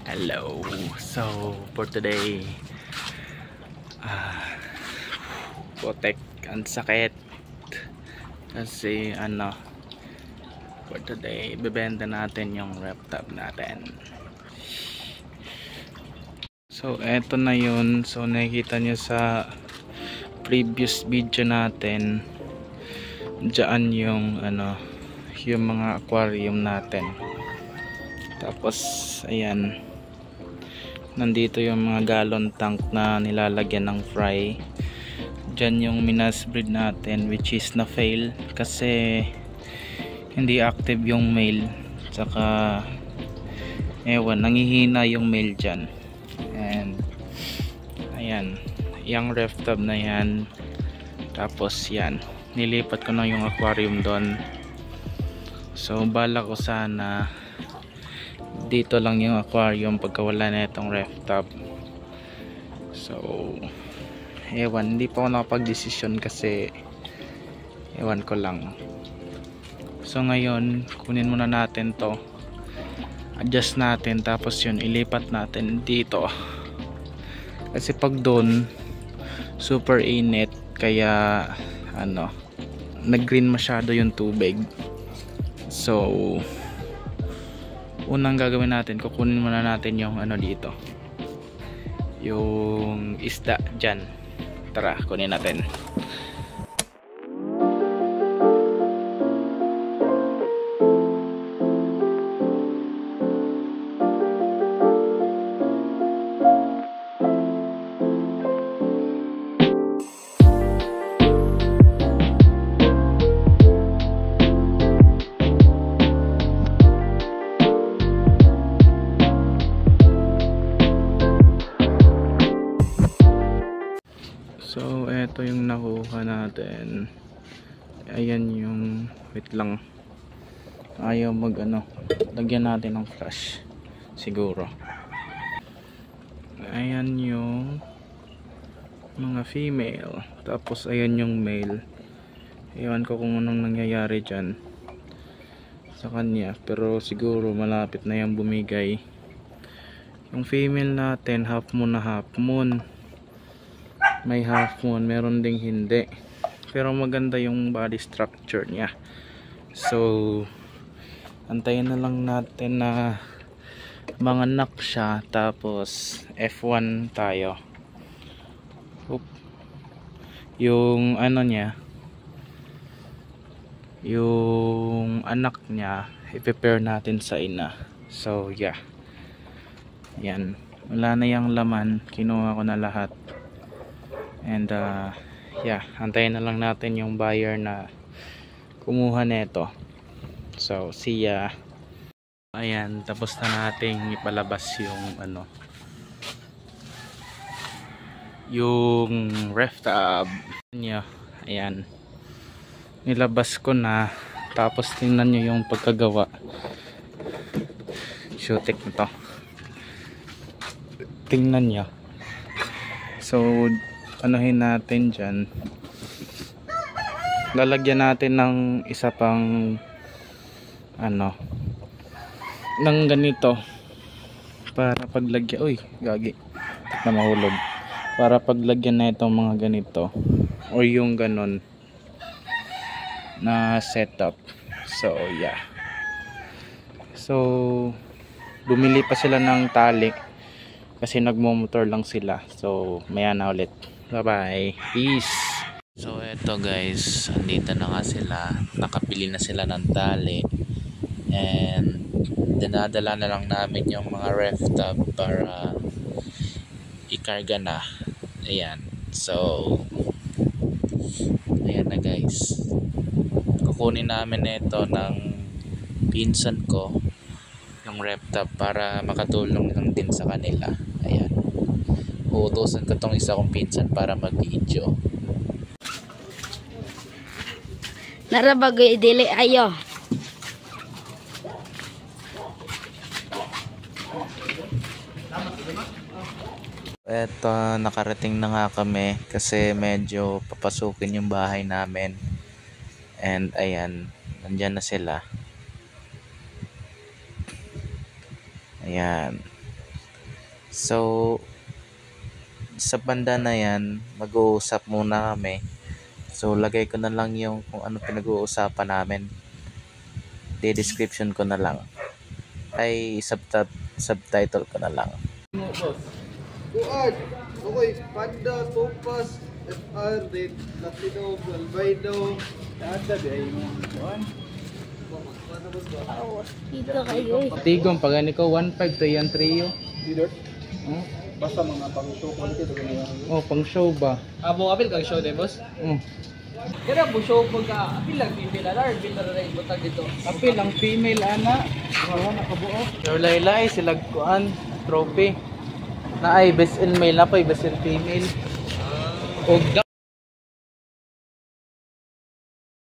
Hello. So for today, putek ang sakit kasi for today bebenta natin yung rep tab natin. So eto na yun. So nakikita nyo sa previous video natin, dyan yung yung mga aquarium natin. Tapos ayan, nandito yung mga gallon tank na nilalagyan ng fry. Dyan yung minas breed natin, which is na fail kasi hindi active yung male, tsaka ewan, nangihina yung male dyan. And ayan, yung ref tub na yan. Tapos yan, nilipat ko na yung aquarium doon. So bala ko sana dito lang yung aquarium pagka wala na itong ref tub. So ewan, hindi pa ako nakapag-desisyon kasi ewan ko lang. So ngayon kunin muna natin to, adjust natin, tapos yun ilipat natin dito kasi pag doon super init, kaya nag green masyado yung tubig. So unang gagawin natin, kukunin muna natin yung dito, yung isda dyan. Tara, kunin natin. So eto yung nakuha natin. Ayan yung, wait lang, ayaw lagyan natin ng flash siguro. Ayan yung mga female, tapos ayan yung male. Ewan ko kung anong nangyayari dyan sa kanya, pero siguro malapit na yung bumigay. Yung female natin half moon na half moon, may half moon, meron ding hindi, pero maganda yung body structure niya. So antayin na lang natin na manganak siya, tapos F1 tayo. Yung niya, yung anak niya i-prepare natin sa ina. So yeah, yan, wala na yung laman, kinuha ko na lahat. And yeah, antayin na lang natin yung buyer na kumuha nito. So see ya. Ayan, tapos na nating ipalabas yung yung ref tab niya. Ayan, nilabas ko na, tapos tingnan nyo yung pagkagawa. Shootik na to, tingnan nyo. So anuhin natin dyan, lalagyan natin ng isa pang ng ganito para paglagyan, uy gagi na mahulog, para paglagyan na itong mga ganito o yung ganon na setup. So yeah, so bumili pa sila ng tali kasi nagmo-motor lang sila. So maya na ulit. Bye bye, peace. So eto guys, andito na nga sila, nakapili na sila ng tali, and dinadala na lang namin yung mga ref tub para ikarga na. Ayan, so ayan na guys, kukunin namin ito ng pinsan ko, yung ref tub, para makatulong lang din sa kanila. Ayan, uutusan ko tong isa kong pinsan para mag-video. Narabagoy dili ayo. Eto, nakarating na nga kami kasi medyo papasukin yung bahay namin. And ayan, nandyan na sila. Ayan. So sa banda na yan, mag-uusap muna kami. So lagay ko na lang yung kung ano pinag-uusapan namin. Description ko na lang. Ay subtitle ko na lang. Kuan, okay, panda, topas, FR, red, latino, albino, ada di ay mo. Kuan. Dito kayo eh. Tigong pag ani ko 1.5 to yan trio. Leader, Oh, basta mga pang-show quality to ganyan. oh pang show ba? Abo apil kang show de boss. Oh. Kaya mo show mo ka apil lang female alar bitter ray butag dito. Apil ang female ana. Wala na kabuo. Laylay sila kuan trophy. Na ay best in male na pa best in female. Og